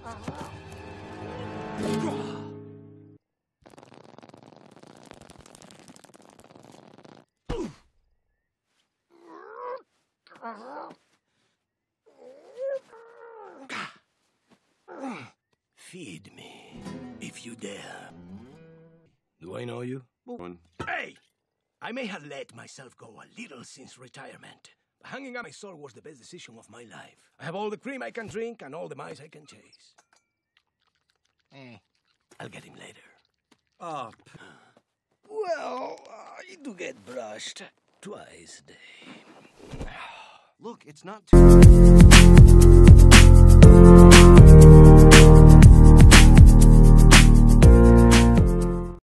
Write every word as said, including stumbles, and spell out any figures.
Feed me, if you dare. Do I know you? One. Hey! I may have let myself go a little since retirement. But hanging out my soul was the best decision of my life. I have all the cream I can drink and all the mice I can chase. Eh. I'll get him later. Up. Well, I do get brushed twice a day. Look, it's not too...